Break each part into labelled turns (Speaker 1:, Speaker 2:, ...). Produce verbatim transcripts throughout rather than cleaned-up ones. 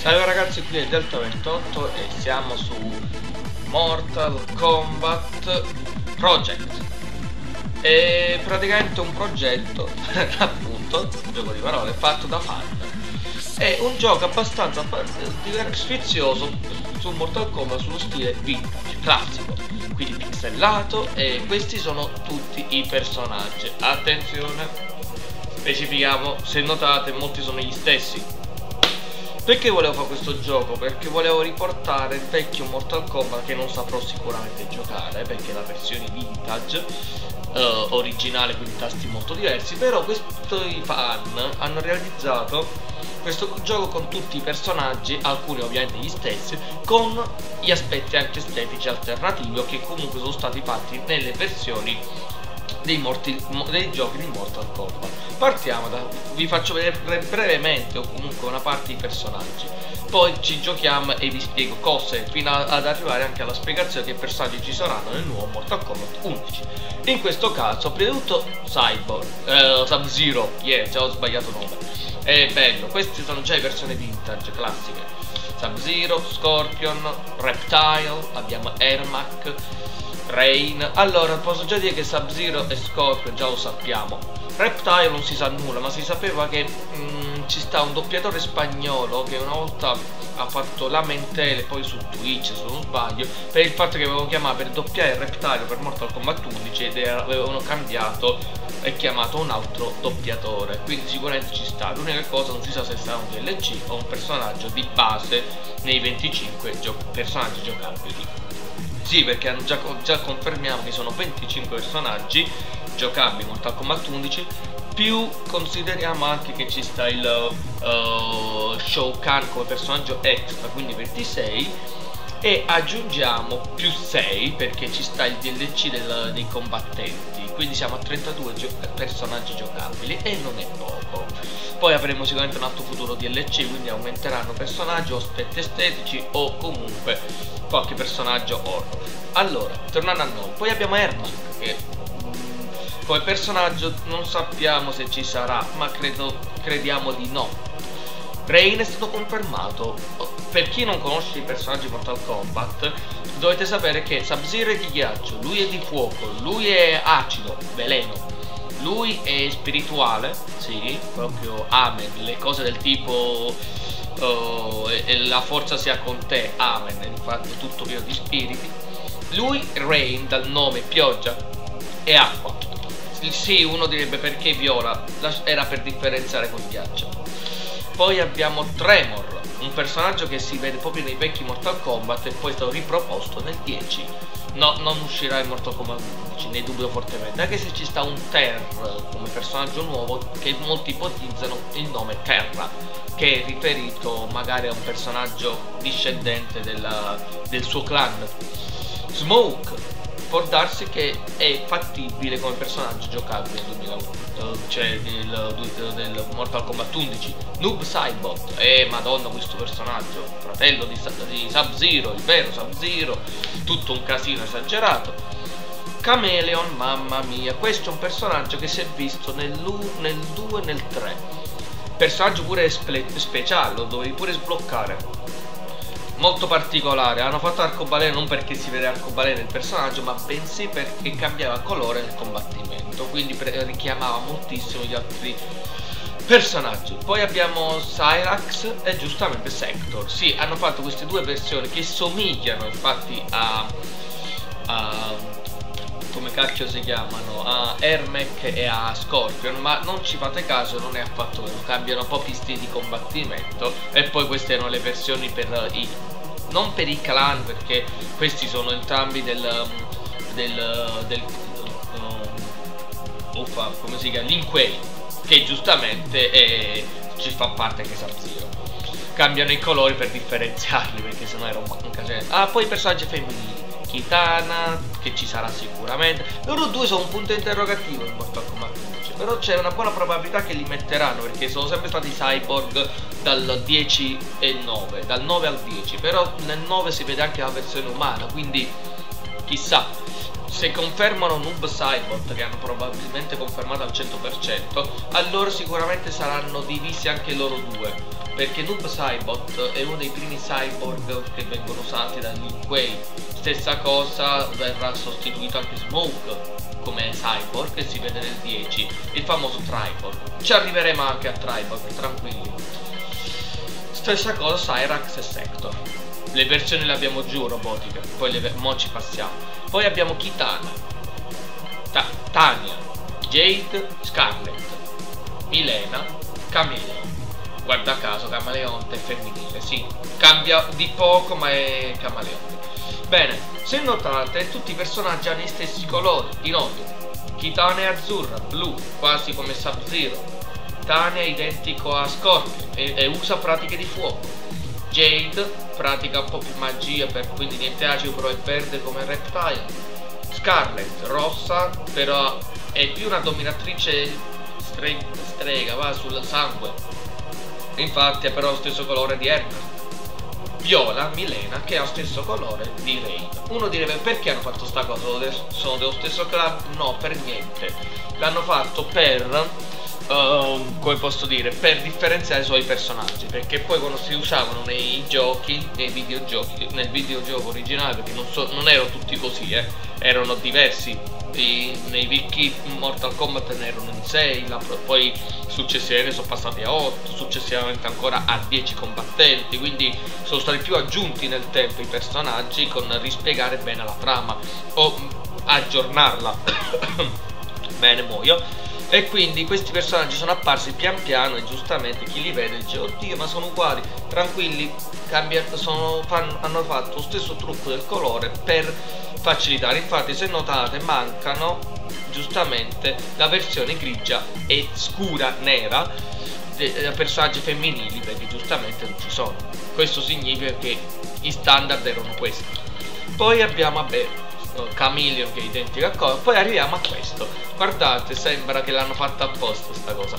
Speaker 1: Salve ragazzi, qui è Delta ventotto e siamo su Mortal Kombat Project. È praticamente un progetto, appunto, un gioco di parole, fatto da fan. È un gioco abbastanza sfizioso su Mortal Kombat sullo stile vintage, classico, quindi pixelato, e questi sono tutti i personaggi. Attenzione, specifichiamo, se notate molti sono gli stessi. Perché volevo fare questo gioco? Perché volevo riportare il vecchio Mortal Kombat, che non saprò sicuramente giocare perché è la versione vintage uh, originale, quindi tasti molto diversi. Però questi fan hanno realizzato questo gioco con tutti i personaggi, alcuni ovviamente gli stessi, con gli aspetti anche estetici alternativi, o che comunque sono stati fatti nelle versioni dei, morti, dei giochi di Mortal Kombat. Partiamo da, vi faccio vedere brevemente o comunque una parte dei personaggi, poi ci giochiamo e vi spiego cose fino a, ad arrivare anche alla spiegazione che personaggi ci saranno nel nuovo Mortal Kombat undici. In questo caso prima di tutto Cyborg, eh, Sub-Zero, yeah, già ho sbagliato nome, è bello, queste sono già le versioni vintage classiche. Sub-Zero, Scorpion, Reptile, abbiamo Ermac, Rain. Allora posso già dire che Sub-Zero e Scorpion già lo sappiamo. Reptile non si sa nulla, ma si sapeva che mm, ci sta un doppiatore spagnolo che una volta ha fatto lamentele poi su Twitch, se non sbaglio, per il fatto che avevano chiamato per doppiare Reptile per Mortal Kombat undici ed avevano cambiato e chiamato un altro doppiatore, quindi sicuramente ci sta. L'unica cosa non si sa se sarà un D L C o un personaggio di base nei venticinque gio personaggi giocabili. Sì, perché già, già confermiamo che sono venticinque personaggi giocabili Mortal Kombat undici, più consideriamo anche che ci sta il uh, Shao Kahn come personaggio extra, quindi ventisei, e aggiungiamo più sei perché ci sta il D L C del, dei combattenti, quindi siamo a trentadue gio personaggi giocabili e non è poco. Poi avremo sicuramente un altro futuro D L C, quindi aumenteranno personaggi o aspetti estetici o comunque qualche personaggio horror. Allora, tornando a noi, poi abbiamo Ermac, che mh, come personaggio non sappiamo se ci sarà, ma credo, crediamo di no. Rain è stato confermato. Per chi non conosce i personaggi Mortal Kombat, dovete sapere che Sub-Zero è di ghiaccio, lui è di fuoco, lui è acido, veleno, lui è spirituale, sì, proprio amen, le cose del tipo uh, e, e la forza sia con te, amen, infatti è tutto pieno di spiriti. Lui, Rain, dal nome pioggia, è acqua. Sì, uno direbbe perché viola, era per differenziare col ghiaccio. Poi abbiamo Tremor, un personaggio che si vede proprio nei vecchi Mortal Kombat e poi è stato riproposto nel dieci. No, non uscirà in Mortal Kombat undici, ne dubito fortemente, anche se ci sta un Terra come personaggio nuovo che molti ipotizzano il nome Terra, che è riferito magari a un personaggio discendente della, del suo clan. Smoke, può darsi che è fattibile come personaggio giocabile nel duemilauno, cioè del, del Mortal Kombat undici. Noob Saibot, eh madonna questo personaggio, fratello di, di Sub-Zero, il vero Sub-Zero, tutto un casino esagerato. Chameleon, mamma mia, questo è un personaggio che si è visto nel due e nel tre, personaggio pure speciale, lo dovevi pure sbloccare, molto particolare. Hanno fatto arcobaleno non perché si vede arcobaleno il personaggio, ma bensì perché cambiava colore nel combattimento, quindi richiamava moltissimo gli altri personaggi. Poi abbiamo Cyrax e giustamente Sector. Sì, hanno fatto queste due versioni che somigliano infatti a, a come cacchio si chiamano, a Ermac e a Scorpion, ma non ci fate caso, non è affatto vero, cambiano proprio i stili di combattimento. E poi queste erano le versioni per i, non per i clan, perché questi sono entrambi del del, del um, uffa, come si chiama, Lin Kuei, che giustamente è, ci fa parte anche Sub-Zero. Cambiano i colori per differenziarli, perché sennò era un casino. Ah, poi i personaggi femminili, Kitana, che ci sarà sicuramente. Loro due sono un punto interrogativo in Mortal Kombat undici, però c'è una buona probabilità che li metteranno, perché sono sempre stati cyborg dal dieci e nove, dal nove al dieci, però nel nove si vede anche la versione umana, quindi chissà. Se confermano Noob Saibot, che hanno probabilmente confermato al cento per cento, allora sicuramente saranno divisi anche loro due. perché Noob Saibot è uno dei primi cyborg che vengono usati da Liu Kuei. Stessa cosa, verrà sostituito anche Smoke come cyborg, che si vede nel dieci, il famoso Triborg. Ci arriveremo anche a Triborg, tranquilli. Stessa cosa Cyrax e Sector. Le versioni le abbiamo giù robotiche, poi le mo ci passiamo. Poi abbiamo Kitana, Ta Tanya, Jade, Scarlet, Milena, Cameleon. Guarda caso Camaleonte è femminile, sì, cambia di poco ma è Camaleonte. Bene, se notate tutti i personaggi hanno gli stessi colori, in ordine. Kitana è azzurra, blu, quasi come Sub-Zero. Tanya è identico a Scorpion e, e usa pratiche di fuoco. Jade pratica un po' più magia, per, quindi niente acido, però è verde come Reptile. Scarlet, rossa, però è più una dominatrice stre strega, va sul sangue. Infatti è però lo stesso colore di Herman. Viola, Milena, che ha lo stesso colore di Rain. Uno direbbe: perché hanno fatto sta cosa? Sono dello stesso club? No, per niente. L'hanno fatto per uh, come posso dire, per differenziare i suoi personaggi, perché poi quando si usavano nei giochi, nei videogiochi, nel videogioco originale, perché non, so, non erano tutti così, eh, erano diversi. I, nei wiki Mortal Kombat ne erano in sei, la, poi successivamente sono passati a otto, successivamente ancora a dieci combattenti, quindi sono stati più aggiunti nel tempo i personaggi, con rispiegare bene la trama o aggiornarla. Bene, muoio. E quindi questi personaggi sono apparsi pian piano e giustamente chi li vede dice: oddio, ma sono uguali. Tranquilli, cambia, sono, fanno, hanno fatto lo stesso trucco del colore per facilitare. Infatti, se notate, mancano giustamente la versione grigia e scura nera dei personaggi femminili, perché giustamente non ci sono. Questo significa che i standard erano questi. Poi abbiamo, vabbè, Chameleon che è identico a cosa. Poi arriviamo a questo. Guardate, sembra che l'hanno fatta apposta sta cosa.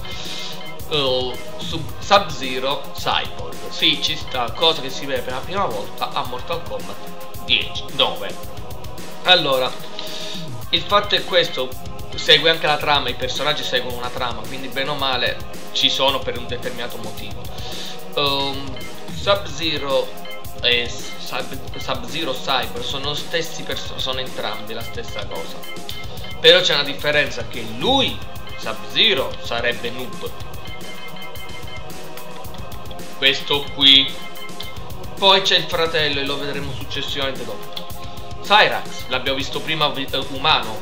Speaker 1: uh, Sub-Zero Cyborg. Sì, ci sta, cosa che si vede per la prima volta a Mortal Kombat dieci, nove. Allora, il fatto è questo: segue anche la trama, i personaggi seguono una trama, quindi bene o male ci sono per un determinato motivo. um, Sub-Zero e Sub-Zero Cyber sono lo stessi personaggi, sono entrambi la stessa cosa, però c'è una differenza, che lui, Sub-Zero, sarebbe noob, questo qui. Poi c'è il fratello e lo vedremo successivamente dopo. Cyrax l'abbiamo visto prima, umano.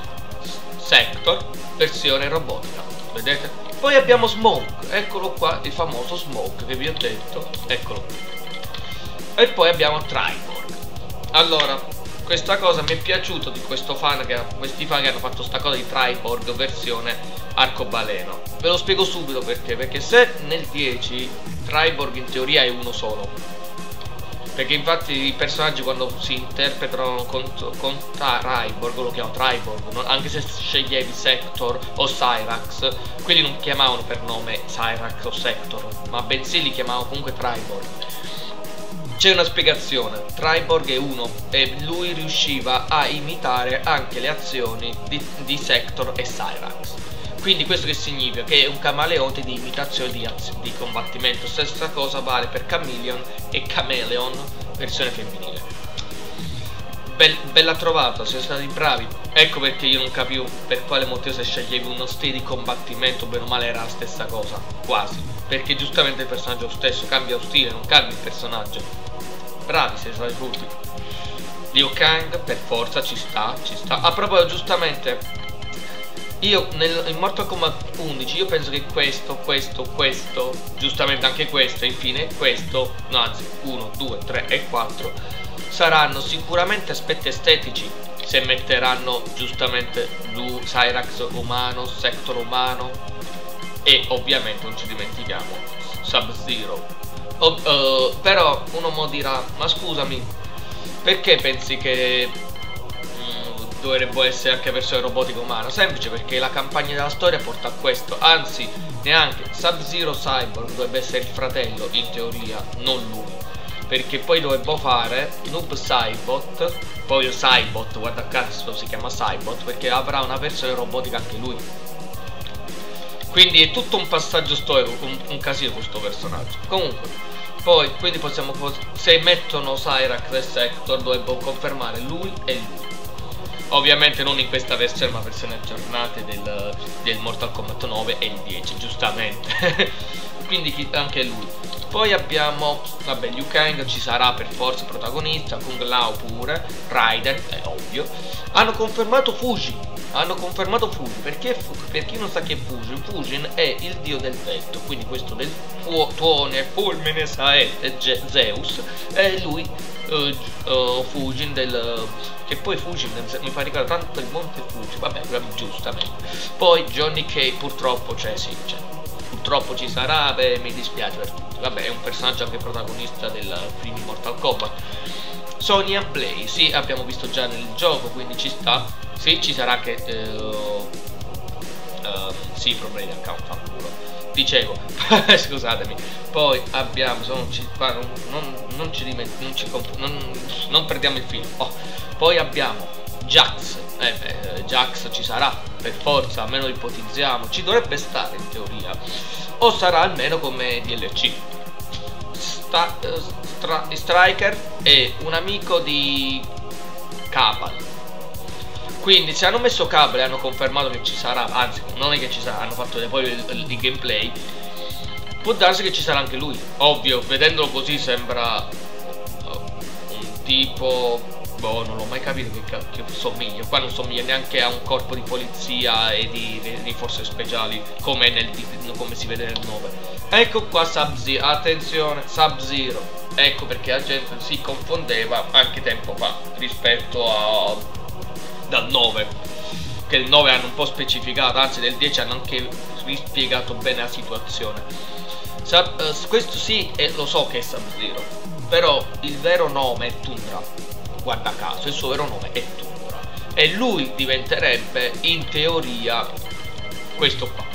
Speaker 1: Sector, versione robotica, vedete? Poi abbiamo Smoke, eccolo qua, il famoso Smoke che vi ho detto, eccolo qui. E poi abbiamo Triborg. Allora, questa cosa mi è piaciuto di questo fan che, questi fan che hanno fatto sta cosa di Triborg versione arcobaleno. Ve lo spiego subito perché. Perché se nel dieci Triborg in teoria è uno solo, perché infatti i personaggi quando si interpretano con, con Triborg lo chiamano Triborg, no? Anche se sceglievi Sector o Cyrax, quelli non chiamavano per nome Cyrax o Sector, ma bensì li chiamavano comunque Triborg. C'è una spiegazione: Triborg è uno e lui riusciva a imitare anche le azioni di, di Sector e Cyrax. Quindi questo che significa? Che è un camaleonte di imitazione di, di combattimento. Stessa cosa vale per Chameleon e Chameleon versione femminile. Bel, bella trovata, siete stati bravi. Ecco perché io non capivo per quale motivo se sceglievi uno stile di combattimento bene o male era la stessa cosa, quasi, perché giustamente il personaggio è lo stesso, cambia lo stile, non cambia il personaggio. Bravi, siete stati furbi. Liu Kang per forza ci sta, ci sta. A proposito, giustamente, io nel, in Mortal Kombat undici io penso che questo, questo, questo, giustamente anche questo e infine questo, no anzi uno, due, tre e quattro saranno sicuramente aspetti estetici, se metteranno giustamente Lu, Cyrax umano, Sector umano e ovviamente non ci dimentichiamo Sub-Zero. Oh, uh, però uno mo dirà: ma scusami, perché pensi che mm, dovrebbe essere anche versione robotica umana? Semplice, perché la campagna della storia porta a questo. Anzi, neanche Sub-Zero Cyborg dovrebbe essere il fratello in teoria, non lui, perché poi dovevo fare Noob Saibot, poi Saibot, guarda caso si chiama Saibot perché avrà una versione robotica anche lui. Quindi è tutto un passaggio storico, un, un casino questo personaggio. Comunque, poi, quindi possiamo, se mettono Cyrax e Sector, dovrebbero confermare lui e lui. Ovviamente non in questa versione, ma versioni aggiornate del, del Mortal Kombat nove e il dieci, giustamente. Quindi chi, anche lui. Poi abbiamo, vabbè, Liu Kang ci sarà per forza protagonista, Kung Lao pure, Raiden, è ovvio. Hanno confermato Fujin, hanno confermato Fujin, perché per chi non sa che è Fujin, Fujin è il dio del vento, quindi questo del tuone, fulmine, saette, Zeus, e lui, uh, uh, Fujin del... che poi Fujin mi fa ricordare tanto il monte Fuji, vabbè, giustamente. Poi Johnny Cage purtroppo, cioè sì, cioè, purtroppo ci sarà, beh, mi dispiace per tutti, vabbè, è un personaggio anche protagonista del primo Mortal Kombat. Sonya Blade, sì, abbiamo visto già nel gioco, quindi ci sta, sì, ci sarà anche, uh, uh, sì, problemi di account, fanculo, dicevo, scusatemi. Poi abbiamo, sono, ci, non, non, non ci dimentichiamo, non, ci non, non perdiamo il filo, oh. Poi abbiamo Jax, eh beh, Jax ci sarà, per forza, almeno lo ipotizziamo, ci dovrebbe stare in teoria, o sarà almeno come D L C. Sta, uh, stra, Striker è un amico di Kabal, quindi se hanno messo Kabal e hanno confermato che ci sarà, anzi non è che ci sarà, hanno fatto poi il, il, il gameplay, può darsi che ci sarà anche lui, ovvio, vedendolo così sembra uh, un tipo... boh, non l'ho mai capito che, che somiglia. Qua non somiglia neanche a un corpo di polizia e di, di, di forze speciali come, nel, come si vede nel nove. Ecco qua Sub-Zero, attenzione, Sub-Zero. Ecco perché la gente si confondeva anche tempo fa rispetto a dal nove, che il nove hanno un po' specificato, anzi nel dieci hanno anche rispiegato bene la situazione. Sub, uh, questo sì, e lo so che è Sub-Zero, però il vero nome è Tundra. Guarda caso, il suo vero nome è Tundra, e lui diventerebbe in teoria questo qua.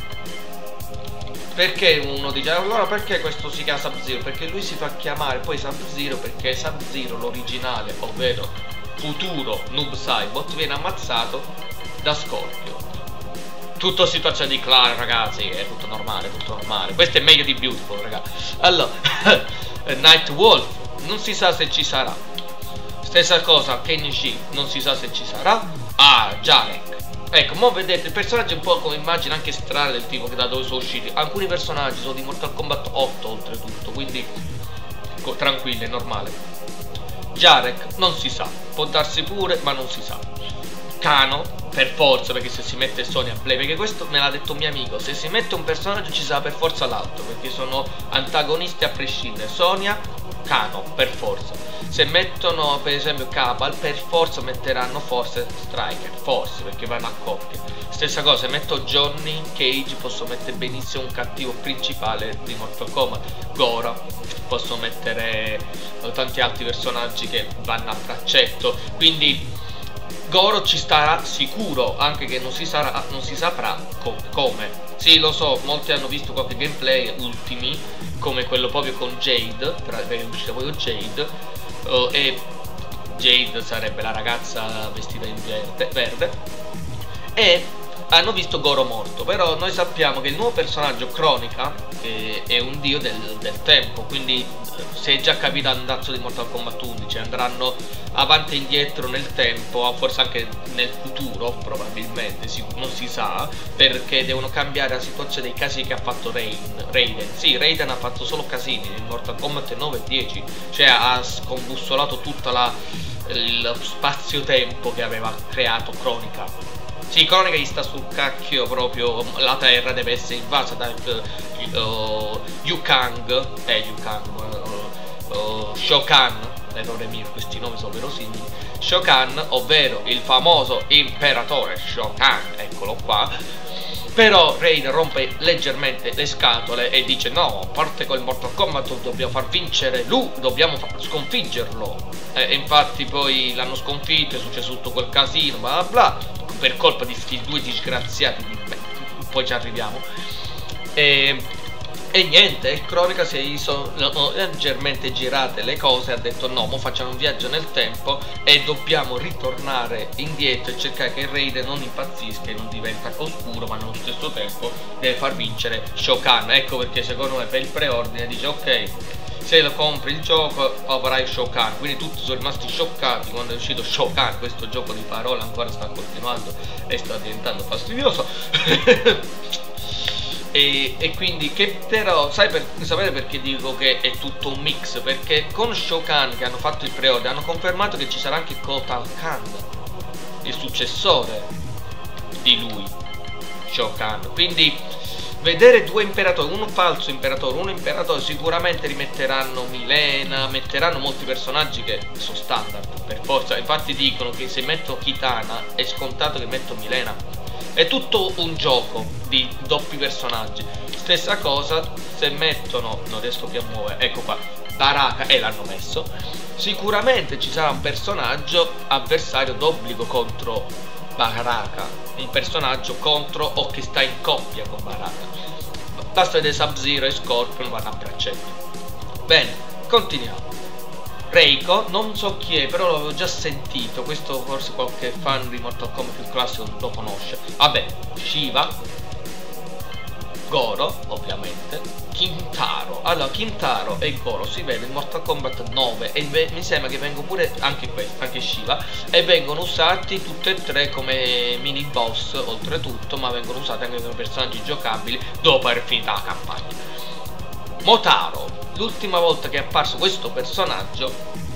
Speaker 1: Perché uno dice allora perché questo si chiama Sub-Zero? Perché lui si fa chiamare poi Sub-Zero perché Sub-Zero, l'originale, ovvero futuro Noob Saibot, viene ammazzato da Scorpio. Tutto situazione di clan, ragazzi, è tutto normale, tutto normale. Questo è meglio di Beautiful, ragazzi. Allora, Night Wolf non si sa se ci sarà. Stessa cosa, Kenji non si sa se ci sarà. Ah, Jarek. Ecco, mo vedete, il personaggio è un po' come immagine anche strana del tipo che da dove sono usciti. Alcuni personaggi sono di Mortal Kombat otto oltretutto, quindi tranquillo, è normale. Jarek non si sa, può darsi pure, ma non si sa. Kano, per forza, perché se si mette Sonya Blade, perché questo me l'ha detto un mio amico, se si mette un personaggio ci sarà per forza l'altro, perché sono antagonisti a prescindere. Sonya, Kano, per forza. Se mettono per esempio Kabal, per forza metteranno forse Striker, forse, perché vanno a coppia. Stessa cosa, se metto Johnny Cage posso mettere benissimo un cattivo principale di Mortal Kombat. Gora, posso mettere tanti altri personaggi che vanno a braccetto, quindi Goro ci starà sicuro, anche che non si, sarà, non si saprà co come. Sì, lo so, molti hanno visto qualche gameplay ultimi, come quello proprio con Jade, perché è uscito proprio Jade, uh, e Jade sarebbe la ragazza vestita in verde, verde, e hanno visto Goro morto. Però noi sappiamo che il nuovo personaggio Kronika è, è un dio del, del tempo, quindi se è già capito andazzo di Mortal Kombat undici, andranno avanti e indietro nel tempo, forse anche nel futuro probabilmente, si, non si sa, perché devono cambiare la situazione dei casini che ha fatto Raiden. Raiden, sì, Raiden ha fatto solo casini in Mortal Kombat nove e dieci, cioè ha scombussolato tutta la lo spazio-tempo che aveva creato Kronika. Sì, Kronika gli sta sul cacchio proprio, la terra deve essere invasa da uh, uh, Liu Kang, eh Liu Kang, uh, uh, Shao Kahn, errore mio, questi nomi sono verosimili, Shao Kahn, ovvero il famoso imperatore Shao Kahn, eccolo qua. Però Raiden rompe leggermente le scatole e dice no, a parte col Mortal Kombat dobbiamo far vincere lui, dobbiamo far sconfiggerlo. E infatti poi l'hanno sconfitto, è successo tutto quel casino, bla bla, per colpa di questi due disgraziati, beh, poi ci arriviamo. E E niente, il Cronica si sono leggermente girate le cose, ha detto no, mo facciamo un viaggio nel tempo e dobbiamo ritornare indietro e cercare che il Raiden non impazzisca e non diventa oscuro, ma nello stesso tempo deve far vincere Shao Kahn. Ecco perché secondo me per il preordine dice ok, se lo compri il gioco avrai Shao Kahn, quindi tutti sono rimasti scioccati quando è uscito Shao Kahn. Questo gioco di parole ancora sta continuando e sta diventando fastidioso. E, e quindi che però sai per, sapete perché dico che è tutto un mix? Perché con Shao Kahn che hanno fatto il pre-order hanno confermato che ci sarà anche Kotal Kahn, il successore di lui, Shao Kahn. Quindi vedere due imperatori, uno falso imperatore, uno imperatore, sicuramente rimetteranno Milena, metteranno molti personaggi che sono standard per forza. Infatti dicono che se metto Kitana è scontato che metto Milena. È tutto un gioco di doppi personaggi. Stessa cosa se mettono, non riesco più a muovere, ecco qua, Baraka, e l'hanno messo. Sicuramente ci sarà un personaggio avversario d'obbligo contro Baraka, un personaggio contro o che sta in coppia con Baraka. Basta vedere Sub-Zero e Scorpion vanno a braccetto. Bene, continuiamo. Reiko, non so chi è, però l'avevo già sentito. Questo forse qualche fan di Mortal Kombat più classico lo conosce. Vabbè, Shiva, Goro, ovviamente, Kintaro. Allora, Kintaro e Goro si vede in Mortal Kombat nove e mi sembra che vengono pure anche questo, anche Shiva, e vengono usati tutti e tre come mini boss oltretutto, ma vengono usati anche come personaggi giocabili dopo aver finito la campagna. Motaro, l'ultima volta che è apparso questo personaggio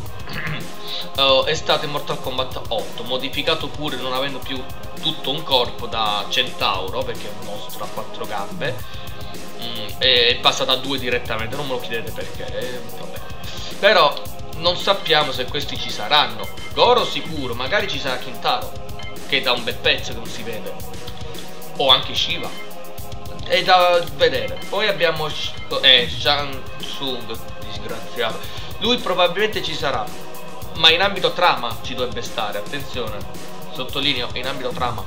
Speaker 1: uh, è stato in Mortal Kombat otto, modificato pure non avendo più tutto un corpo da centauro, perché è un mostro a quattro gambe, mm, è passato a due direttamente, non me lo chiedete perché, eh, vabbè. Però non sappiamo se questi ci saranno. Goro sicuro, magari ci sarà Kintaro, che da un bel pezzo che non si vede, o anche Shiva. È da vedere. Poi abbiamo eh, Shang Tsung, disgraziato. Lui probabilmente ci sarà, ma in ambito trama ci dovrebbe stare. Attenzione, sottolineo in ambito trama.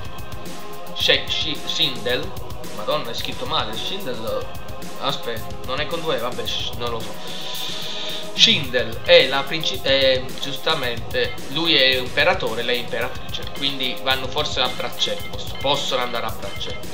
Speaker 1: Shindel, madonna è scritto male. Shindel, aspetta, non è con due, vabbè, non lo so. Shindel è la principessa, giustamente lui è imperatore, lei è imperatrice, quindi vanno forse a braccetto, possono andare a braccetto.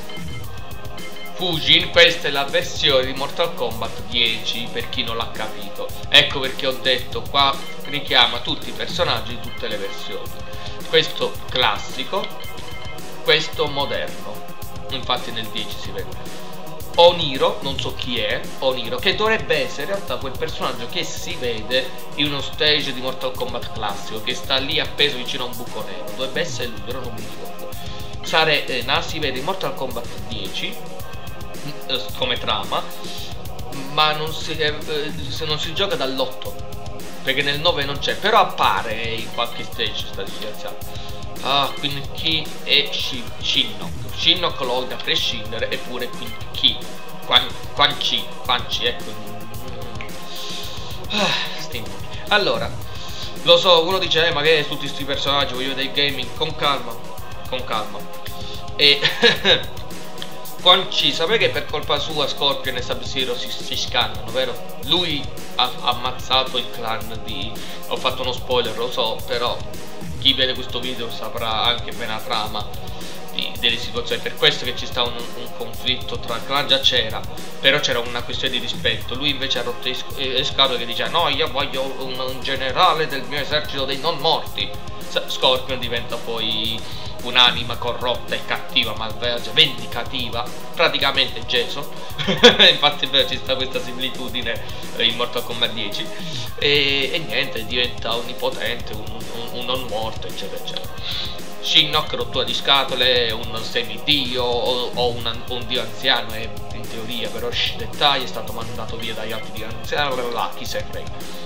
Speaker 1: Fujin, questa è la versione di Mortal Kombat dieci per chi non l'ha capito. Ecco perché ho detto qua richiama tutti i personaggi di tutte le versioni. Questo classico, questo moderno. Infatti nel dieci si vede. Oniro, non so chi è, Oniro, che dovrebbe essere in realtà quel personaggio che si vede in uno stage di Mortal Kombat classico, che sta lì appeso vicino a un buco nero. Dovrebbe essere lui, però non mi ricordo. Sarena si vede in Mortal Kombat dieci come trama, ma non si, eh, se non si gioca dall'otto, perché nel nove non c'è, però appare in qualche stage sta disgraziato. Ah, quindi chi è Shinnok? Shinnok lo da prescindere, eppure quindi chi? Quan, Quan Chi, Quan Chi, ecco. Ah, allora, lo so, uno dice eh, ma che tutti questi personaggi, voglio vedere il gaming, con calma, con calma. E Quan Chi, sapete che per colpa sua Scorpion e Sub-Zero si, si scannano, vero? Lui ha, ha ammazzato il clan di... Ho fatto uno spoiler, lo so, però chi vede questo video saprà anche bene la trama di, delle situazioni. Per questo che ci sta un, un conflitto tra il clan, già c'era, però c'era una questione di rispetto. Lui invece ha rotto le scatole che diceva no, io voglio un, un generale del mio esercito dei non morti. Scorpion diventa poi un'anima corrotta e cattiva, malvagia, vendicativa, praticamente Jason. Infatti ci sta questa similitudine in Mortal Kombat dieci. E, e niente, diventa onnipotente, un, un, un non morto, eccetera eccetera. Shinnok, rottura di scatole, un semidio o, o un, un dio anziano, è in teoria, però shh, dettagli, è stato mandato via dagli altri dio anziani, là, chi se frega.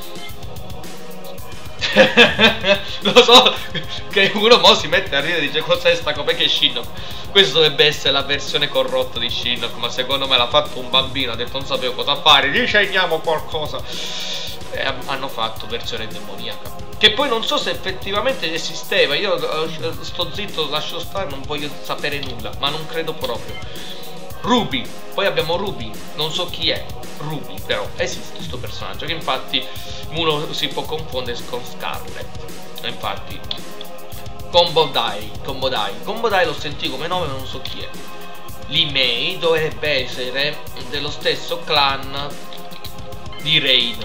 Speaker 1: Lo so che uno mo si mette a ridere e dice cos'è sta cosa, perché Shinnok? Questo dovrebbe essere la versione corrotta di Shinnok, ma secondo me l'ha fatto un bambino, ha detto non sapevo cosa fare, disegniamo qualcosa, e hanno fatto versione demoniaca, che poi non so se effettivamente esisteva. Io sto zitto, lascio stare, non voglio sapere nulla, ma non credo proprio. Ruby, poi abbiamo Ruby, non so chi è, Ruby, però esiste questo personaggio che infatti uno si può confondere con Scarlet. Infatti Combo Dai, Combo Dai, Combo Dai l'ho sentito come nome ma non so chi è. Li Mei dovrebbe essere dello stesso clan di Rain.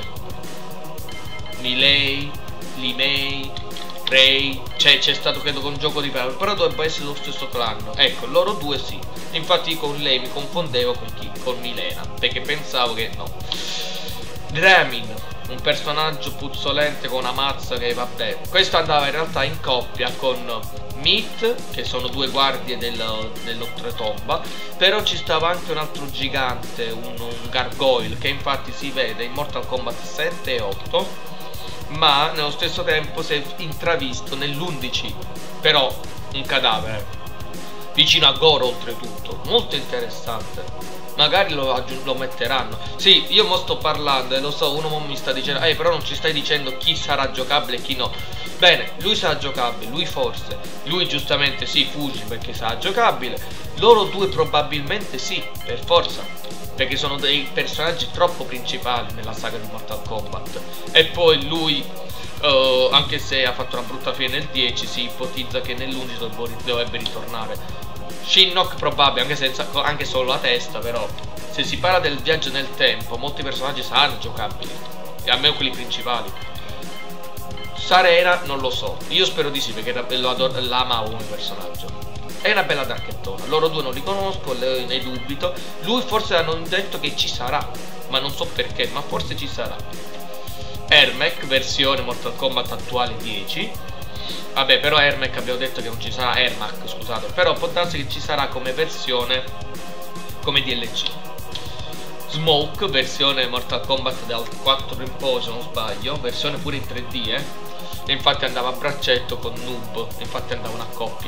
Speaker 1: Milei, Li Mei, Ray, cioè c'è stato credo con gioco di parole, però dovrebbe essere lo stesso clan. Ecco, loro due sì. Infatti con lei mi confondevo con chi? Con Milena, perché pensavo che no. Dramin, un personaggio puzzolente con una mazza che vabbè. Questo andava in realtà in coppia con Meat, che sono due guardie del, dell'oltretomba. Però ci stava anche un altro gigante, un, un gargoyle, che infatti si vede in Mortal Kombat sette e otto. Ma nello stesso tempo si è intravisto nell'undici, però un cadavere vicino a Goro oltretutto, molto interessante. Magari lo, lo metteranno. Sì, io mo sto parlando e lo so, uno mo mi sta dicendo eh però non ci stai dicendo chi sarà giocabile e chi no. Bene, lui sarà giocabile, lui forse, lui giustamente sì, Fuji perché sarà giocabile. Loro due probabilmente sì, per forza, perché sono dei personaggi troppo principali nella saga di Mortal Kombat. E poi lui, uh, anche se ha fatto una brutta fine nel dieci, si ipotizza che nell'undici dovrebbe ritornare. Shinnok probabile, anche, senza, anche solo la testa, però se si parla del viaggio nel tempo, molti personaggi saranno giocabili, e almeno quelli principali. Sarena non lo so, io spero di sì perché l'amavo come personaggio. È una bella darkettona, loro due non li conosco, ne dubito. Lui forse hanno detto che ci sarà, ma non so perché, ma forse ci sarà. Ermac, versione Mortal Kombat attuale dieci. Vabbè, però Ermac abbiamo detto che non ci sarà, Ermac scusate, però può darsi che ci sarà come versione, come D L C. Smoke, versione Mortal Kombat dal quattro in poi se non sbaglio, versione pure in tre D, eh. E infatti andava a braccetto con Noob, infatti andavano a coppia.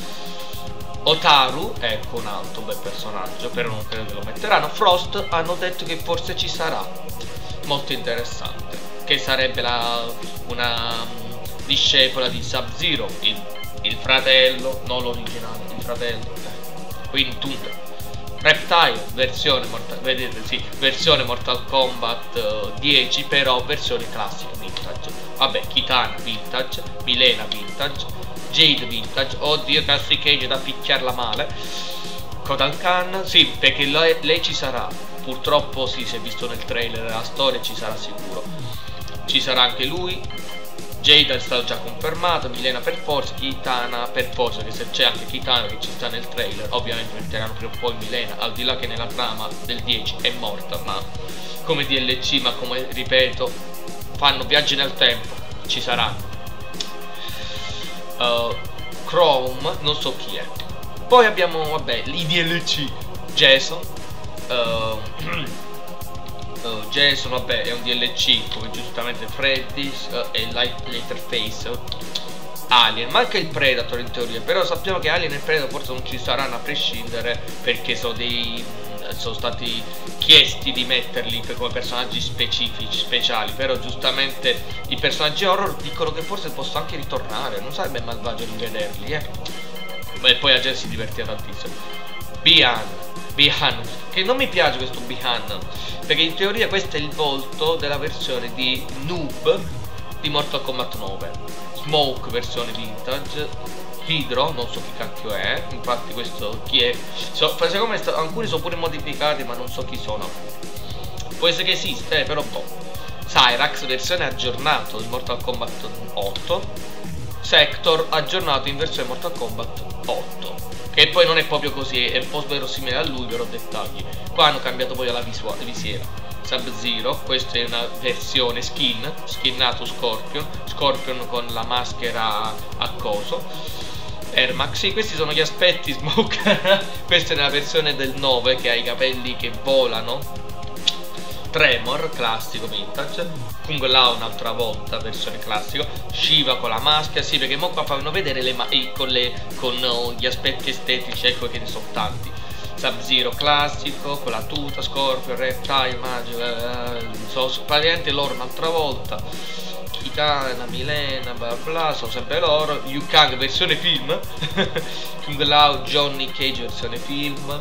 Speaker 1: Otaru, ecco un altro bel personaggio, però non credo che lo metteranno. Frost hanno detto che forse ci sarà, molto interessante, che sarebbe la, una um, discepola di Sub-Zero, il, il fratello, non l'originale, il fratello, quindi Tung. Reptile, versione Mortal, vedete, sì, versione Mortal Kombat uh, dieci, però versione classica vintage. Vabbè, Kitana vintage, Milena vintage, Jade vintage. Oddio, Cassie Cage da picchiarla male. Kotal Khan, sì, perché lei, lei ci sarà. Purtroppo sì, si è visto nel trailer la storia, ci sarà sicuro. Ci sarà anche lui. Jade è stato già confermato, Milena per forza, Kitana per forza, che se c'è anche Kitana che ci sta nel trailer, ovviamente metteranno prima o poi Milena, al di là che nella trama del dieci è morta, ma come D L C, ma come ripeto, fanno viaggi nel tempo, ci saranno. Uh, Chrome, non so chi è. Poi abbiamo, vabbè, i D L C, Jason, uh, Uh, Jason, vabbè, è un D L C come giustamente Freddy uh, e Leatherface, Alien, ma anche il Predator in teoria. Però sappiamo che Alien e Predator forse non ci saranno a prescindere, perché sono dei sono stati chiesti di metterli per, come personaggi specifici, speciali. Però giustamente i personaggi horror dicono che forse possono anche ritornare, non sarebbe malvagio rivederli, eh. E poi la gente si divertiva tantissimo. Bihan, Bihan, che non mi piace questo Bihan, perché in teoria questo è il volto della versione di Noob di Mortal Kombat nove. Smoke, versione vintage. Hydro, non so chi cacchio è, infatti questo chi è, so, secondo me alcuni sono pure modificati ma non so chi sono. Può essere che esiste, eh, però boh. Cyrax, versione aggiornato di Mortal Kombat otto. Sector, aggiornato in versione Mortal Kombat otto, che poi non è proprio così, è un po' verosimile a lui, però dettagli. Qua hanno cambiato poi la visiera. Sub-Zero, questa è una versione skin, skinnato Scorpion, Scorpion con la maschera a coso. Ermac, sì, questi sono gli aspetti Smoke. Questa è la versione del nove che ha i capelli che volano. Tremor, classico vintage. Kung Lao un'altra volta, versione classico. Shiva con la maschera, sì, perché mo qua fanno vedere le ma con, le, con uh, gli aspetti estetici, ecco che ne sono tanti. Sub-Zero classico, con la tuta, Scorpio, Reptile, Magic, eh, so, praticamente loro un'altra volta. Kitana, Milena, bla bla, sono sempre loro. Liu Kang versione film. Kung Lao, Johnny Cage versione film.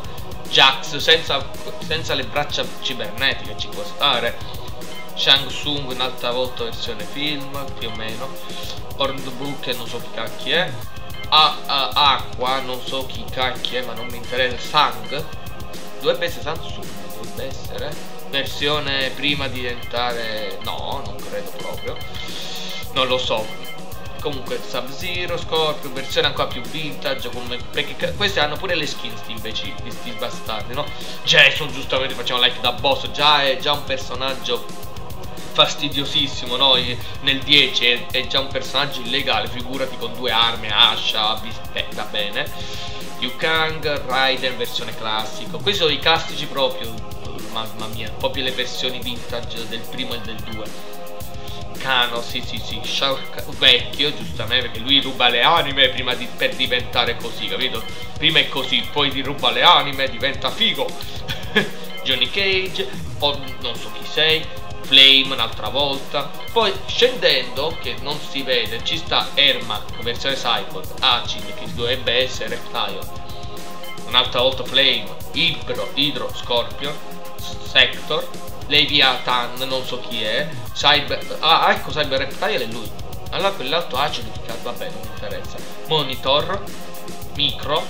Speaker 1: Jax senza, senza le braccia cibernetiche, ci può stare. Shang Tsung un'altra volta versione film, più o meno. Hornbook non so chi cacchi è. A, a, Aqua non so chi cacchi è, ma non mi interessa. Sang dovrebbe essere Samsung, dovrebbe essere versione prima di diventare, no, non credo proprio, non lo so. Comunque Sub-Zero, Scorpio, versione ancora più vintage, come, perché questi hanno pure le skins invece di sti bastardi, no? Jason, giustamente facciamo like da boss, già è già un personaggio fastidiosissimo, no? Nel dieci è, è già un personaggio illegale, figurati con due armi, ascia, eh, va bene. Liu Kang, Raiden versione classico, questi sono i classici proprio, mamma mia, proprio le versioni vintage del primo e del due. Kano, sì sì sì, Shark vecchio, giustamente, perché lui ruba le anime prima di, per diventare così, capito? Prima è così, poi ti ruba le anime, diventa figo. Johnny Cage, o non so chi sei, Flame un'altra volta. Poi scendendo, che non si vede, ci sta Ermac, versione Cyborg, Acid, che dovrebbe essere Reptile. Un'altra volta Flame, Hydro, Hydro, Scorpion, Sector, Leviathan, non so chi è, Cyber, ah ecco Cyber Reptile è lui. Allora quell'altro acidificato, vabbè non mi interessa. Monitor, Micro,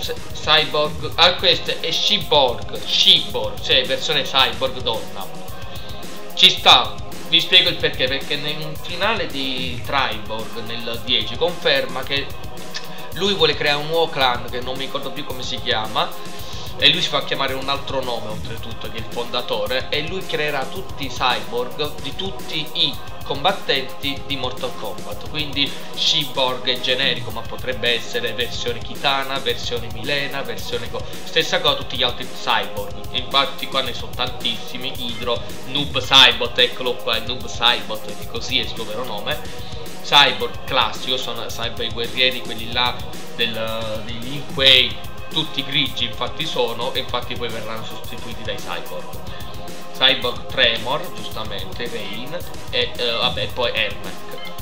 Speaker 1: Cyborg, ah questo è Cyborg, Cyborg, cioè versione Cyborg donna. Ci sta, vi spiego il perché, perché nel finale di Triborg nel dieci conferma che lui vuole creare un nuovo clan che non mi ricordo più come si chiama. E lui si fa chiamare un altro nome oltretutto, che è il fondatore, e lui creerà tutti i cyborg di tutti i combattenti di Mortal Kombat. Quindi Cyborg è generico, ma potrebbe essere versione Kitana, versione Milena, versione co stessa cosa tutti gli altri cyborg. Infatti qua ne sono tantissimi. Hydro, Noob Saibot, eccolo qua, il Noob Saibot, che così è il suo vero nome. Cyborg classico, sono cyborg i guerrieri, quelli là del, dei Lin Kuei, tutti grigi infatti sono, e infatti poi verranno sostituiti dai cyborg. Cyborg Tremor, giustamente, Rain, e uh, vabbè poi Ermac.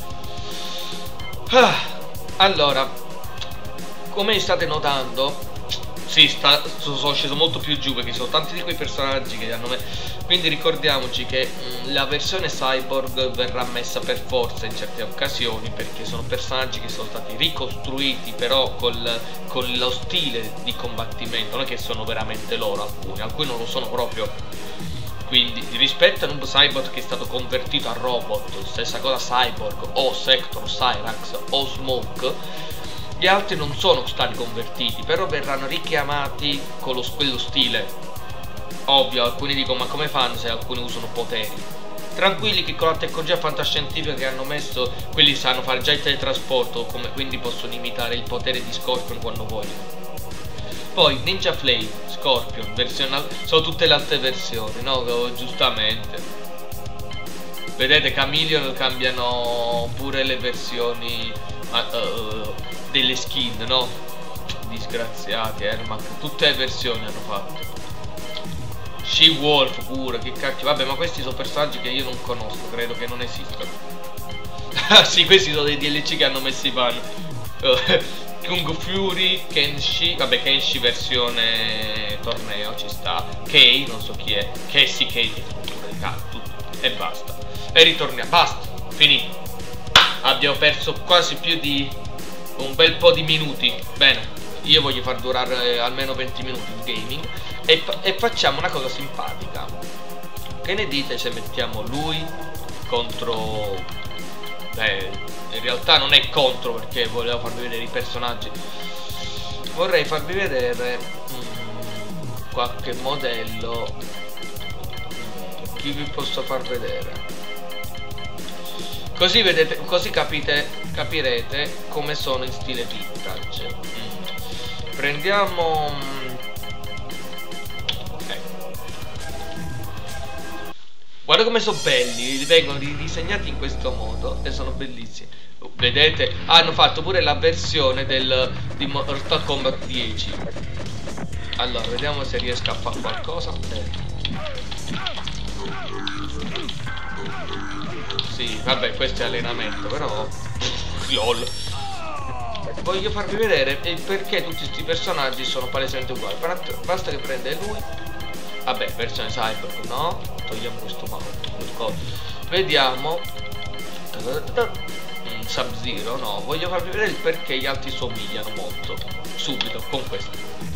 Speaker 1: Ah, allora, come state notando, sì, sta, sono sceso molto più giù perché ci sono tanti di quei personaggi che hanno messo. Quindi ricordiamoci che mh, la versione cyborg verrà messa per forza in certe occasioni, perché sono personaggi che sono stati ricostruiti però col, con lo stile di combattimento, non è che sono veramente loro alcuni, alcuni non lo sono proprio. Quindi rispetto a Noob Saibot che è stato convertito a robot, stessa cosa Cyborg o Sector, Cyrax o Smoke, gli altri non sono stati convertiti, però verranno richiamati con lo, quello stile. Ovvio, alcuni dicono ma come fanno se alcuni usano poteri? Tranquilli che con la tecnologia fantascientifica che hanno messo, quelli sanno fare già il teletrasporto, come, quindi possono imitare il potere di Scorpion quando vogliono. Poi Ninja Flame, Scorpion, versione, sono tutte le altre versioni, no? Giustamente. Vedete, Chameleon cambiano pure le versioni uh, uh, delle skin, no? Disgraziati, Ermac, tutte le versioni hanno fatto. She-Wolf pure, che cacchio, vabbè, ma questi sono personaggi che io non conosco, credo che non esistano. Ah sì, questi sono dei D L C che hanno messo i fan. Kung Fury, Kenshi, vabbè, Kenshi versione torneo ci sta. Kei, non so chi è, Cassie Kei, tutto, e basta. E ritorniamo, basta, finito. Abbiamo perso quasi più di un bel po' di minuti. Bene, io voglio far durare eh, almeno venti minuti il gaming. E, e facciamo una cosa simpatica. Che ne dite se mettiamo lui contro... Beh, in realtà non è contro, perché volevo farvi vedere i personaggi. Vorrei farvi vedere mm, qualche modello. mm, Chi vi posso far vedere? Così vedete, così capite, capirete come sono in stile vintage. mm. Prendiamo mm, guarda come sono belli, vengono ridisegnati in questo modo e sono bellissimi. Vedete? Ah, hanno fatto pure la versione del di Mortal Kombat dieci. Allora, vediamo se riesco a fare qualcosa. Eh. Sì, vabbè, questo è allenamento, però lol. voglio farvi vedere il perché tutti questi personaggi sono palesemente uguali. Basta che prende lui. Vabbè, versione cyber, no? Togliamo questo mouse. Vediamo. Mm, Sub-Zero, no. Voglio farvi vedere il perché gli altri somigliano molto. Subito, con questo.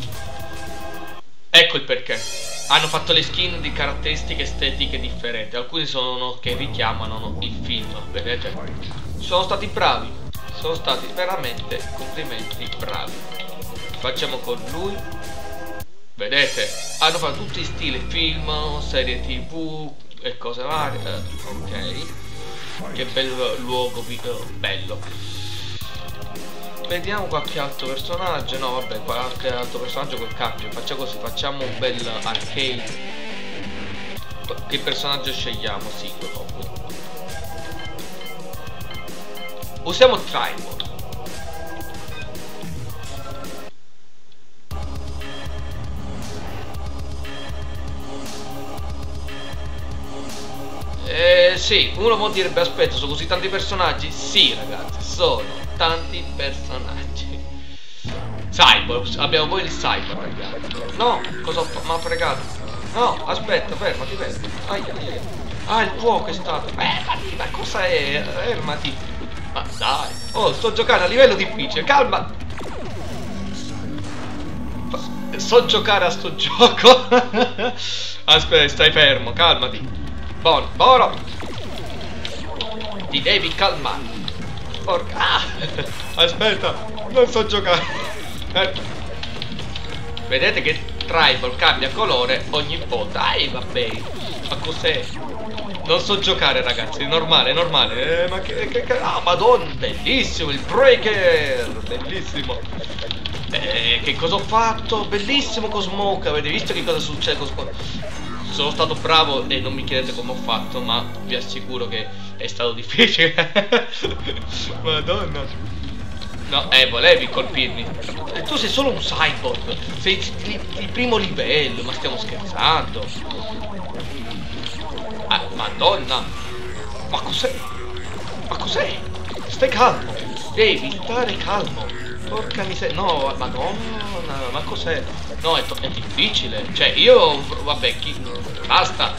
Speaker 1: Ecco il perché. Hanno fatto le skin di caratteristiche estetiche differenti. Alcuni sono che richiamano il film, vedete? Sono stati bravi. Sono stati veramente, complimenti, bravi. Facciamo con lui. Vedete? Hanno fatto tutti i stili film, serie tv e cose varie. eh, Ok. Che bel luogo, bello. Vediamo qualche altro personaggio. No vabbè, qualche altro personaggio col cappio. Facciamo così, facciamo un bel arcade. Che personaggio scegliamo? Singolo. Usiamo Tribal. Eh sì, uno può dire, beh aspetta, sono così tanti personaggi? Sì ragazzi, sono tanti personaggi. Cyborg, abbiamo poi il Cyborg, ragazzi. No, cosa ho fatto? Mi ha fregato. No, aspetta, fermati, fermati. Aia, aia. Ah, il fuoco è stato. Fermati, ma cosa è? Fermati. Ma dai. Oh, sto giocando a livello difficile, calma. So giocare a sto gioco. Aspetta, stai fermo, calmati. Buono, buono. Ti devi calmare. Porca. Ah. Aspetta, non so giocare. Eh. Vedete che Tribal cambia colore ogni volta. Dai, vabbè. Ma cos'è? Non so giocare, ragazzi. È normale, è normale. Eh, ma che, che, che... Ah, madonna, bellissimo il breaker. Bellissimo. Eh, che cosa ho fatto? Bellissimo con Smoke. Avete visto che cosa succede con Smoke? Sono stato bravo e non mi chiedete come ho fatto, ma vi assicuro che è stato difficile. Madonna. No, eh, volevi colpirmi. E tu sei solo un cyborg. Sei il, il primo livello, ma stiamo scherzando. Ah, madonna. Ma cos'è? Ma cos'è? Stai calmo. Devi stare calmo. Porca miseria. No, madonna. Ma cos'è? No, è, è difficile. Cioè, io... Vabbè, chi... Basta.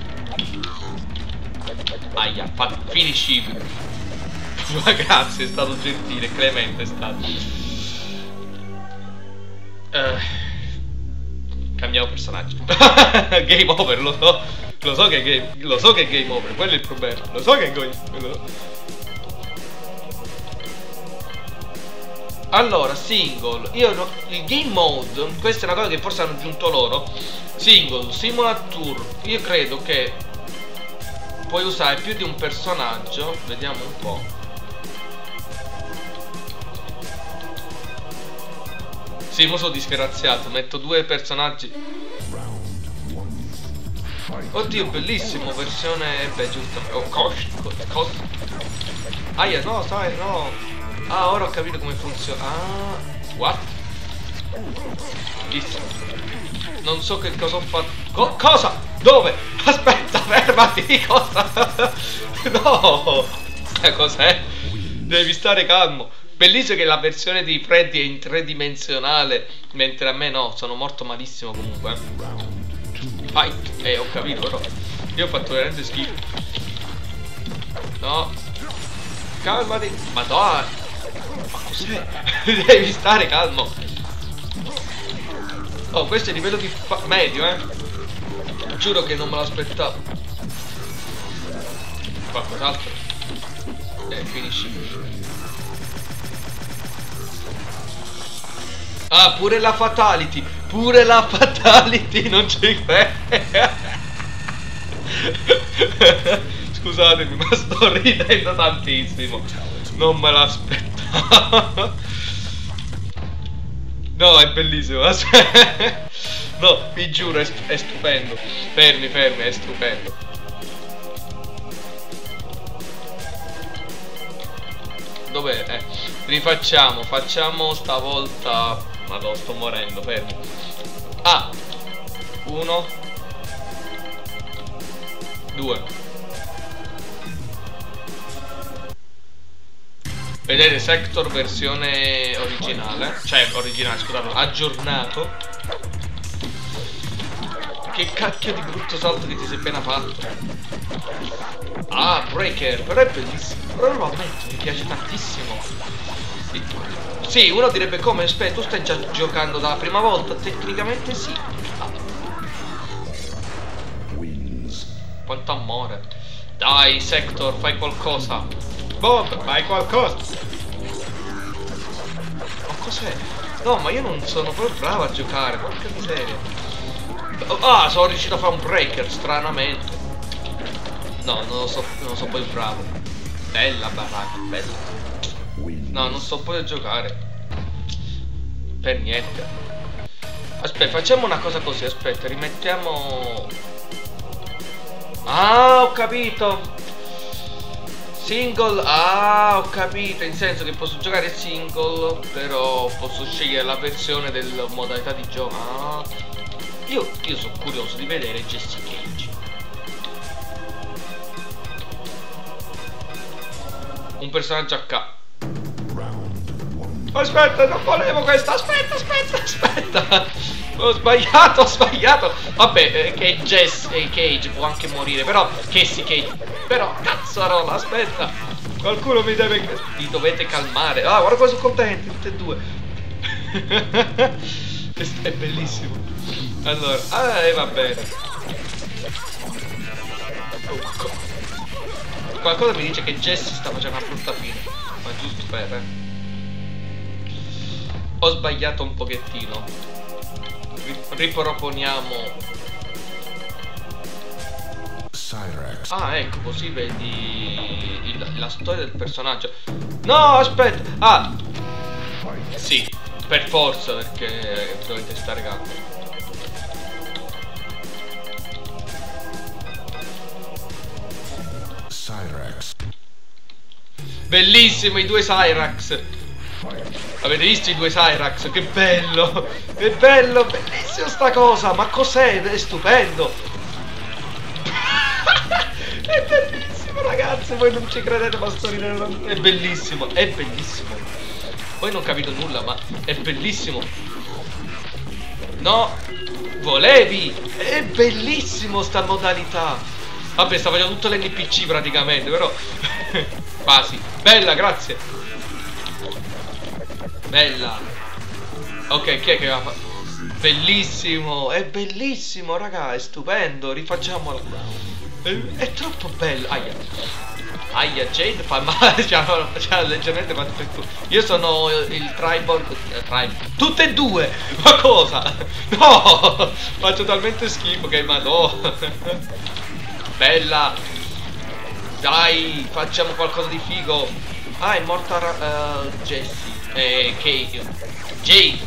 Speaker 1: Aia, fa... finisci. Ma grazie, è stato gentile, clemente è stato. Uh, cambiamo personaggio. Game over, lo so. Lo so che è game. Lo so che è game over, quello è il problema. Lo so che è game. Allora, single. Io no, il game mode, questa è una cosa che forse hanno aggiunto loro. Single, simulator. Io credo che puoi usare più di un personaggio. Vediamo un po'. Sì, mo sono disgraziato, metto due personaggi. Oddio, bellissimo, versione... Beh, giusto. Oh, cost, cost, cost. Aia, no, sai, no. Ah, ora ho capito come funziona. Ah, what? Bellissimo. Non so che cosa ho fatto. Co cosa? Dove? Aspetta, fermati, cosa? No. Cos'è? Devi stare calmo. Bellissimo che la versione di Freddy è in tridimensionale, mentre a me no, sono morto malissimo comunque. Vai, eh, ho capito però. Io ho fatto veramente schifo. No. Calmati. Madonna. Ma cos'è? Devi stare calmo. Oh, questo è il livello di medio, eh. Giuro che non me l'aspettavo. Qualcos'altro. Eh, finisci. Ah, pure la fatality. Pure la fatality. Non ci credo. Scusatemi, ma sto ridendo tantissimo. Non me l'aspettavo. No, è bellissimo. No, vi giuro, è, è stupendo. Fermi, fermi, è stupendo. Dov'è? Eh, rifacciamo. Facciamo stavolta. Madonna, sto morendo, fermi. Ah, uno, due. Vedete, Sector versione originale. Cioè, originale, scusate, aggiornato. Che cacchio di brutto salto che ti sei appena fatto. Ah, Breaker, però è bellissimo. Però non lo ammetto, mi piace tantissimo. Sì, sì, uno direbbe come, aspetta, tu stai già giocando dalla prima volta? Tecnicamente sì. Ah. Quanto amore. Dai, Sector, fai qualcosa. Bob, fai qualcosa. Ma cos'è? No, ma io non sono proprio bravo a giocare, porca miseria. Ah, sono riuscito a fare un breaker, stranamente. No, non lo so, non so poi bravo. Bella baracca, bella. No, non so poi giocare. Per niente. Aspetta, facciamo una cosa così, aspetta, rimettiamo. Ah, ho capito. Single, ah, ho capito, in senso che posso giocare single, però posso scegliere la versione della modalità di gioco. Ah, io, io sono curioso di vedere Jesse Cage. Un personaggio a K. Aspetta, non volevo questa, aspetta, aspetta, aspetta. Ho sbagliato, ho sbagliato. Vabbè, che Jesse Cage può anche morire, però Casey Cage. Però, cazzarola, aspetta. Qualcuno mi deve... Vi dovete calmare. Ah, guarda come sono contenti, tutti e due. Questo è bellissimo. Allora, ah, e eh, va bene. Qualcosa mi dice che Jesse sta facendo una brutta fine. Ma giusto per, eh. Ho sbagliato un pochettino. Riproponiamo. Cyrax. Ah, ecco, così vedi il, la storia del personaggio. No, aspetta. Ah, sì, per forza, perché dovete stare calmi. Cyrax. Bellissimo i due Cyrax. Avete visto i due Cyrax? Che bello! Che bello! Bellissima sta cosa! Ma cos'è? È stupendo! È bellissimo, ragazzi! Voi non ci credete, ma sto ridendo. È bellissimo! È bellissimo! Poi non ho capito nulla, ma è bellissimo! No! Volevi! È bellissimo sta modalità! Vabbè, sta facendo tutto l'N P C praticamente, però... Quasi! Bella, grazie! Bella. Ok, chi è che va a fare? Bellissimo. È bellissimo, raga. È stupendo. Rifacciamolo. È, è troppo bello. Aia. Aia, Jade fa male. C'ha leggermente fatto per tu. Io sono il Triborg. eh, tri... Tutte e due. Ma cosa? No. Faccio talmente schifo che ma no. Bella. Dai, facciamo qualcosa di figo. Ah, è morta uh, Jessie. Eh, Kate. Jay.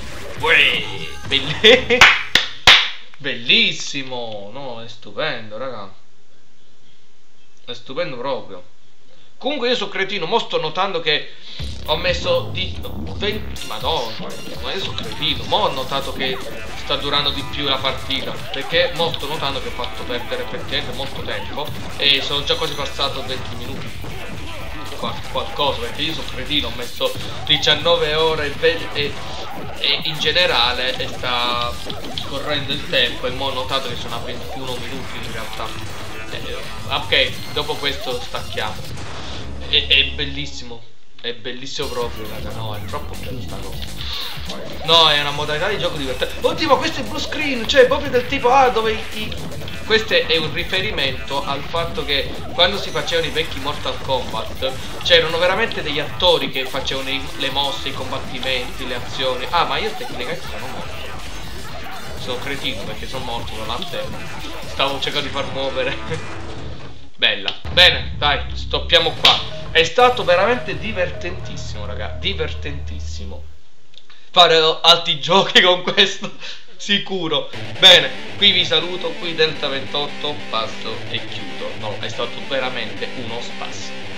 Speaker 1: Bell Bellissimo. No, è stupendo, raga. È stupendo proprio. Comunque io sono cretino. Mo sto notando che ho messo di venti. Madonna, ma io sono cretino. Mo ho notato che sta durando di più la partita, perché mo sto notando che ho fatto perdere effettivamente molto tempo. E sono già quasi passato venti minuti. Qualcosa, perché io sono cretino, ho messo diciannove ore e, e, e in generale e sta scorrendo il tempo e mo ho notato che sono a ventuno minuti in realtà. eh, ok, dopo questo stacchiamo. È, è bellissimo, è bellissimo proprio, raga. No, è troppo bello sta cosa. No, è una modalità di gioco divertente. Oddio, ma questo è blue screen, cioè proprio del tipo ah, dove i, i... Questo è un riferimento al fatto che quando si facevano i vecchi Mortal Kombat c'erano veramente degli attori che facevano i, le mosse, i combattimenti, le azioni. Ah, ma io tecnicamente sono morto. Sono cretino perché sono morto con la lanterna. Stavo cercando di far muovere. Bella. Bene, dai, stoppiamo qua. È stato veramente divertentissimo, raga. Divertentissimo fare altri giochi con questo. Sicuro. Bene, qui vi saluto, qui Delta ventotto, passo e chiudo. No, è stato veramente uno spasso.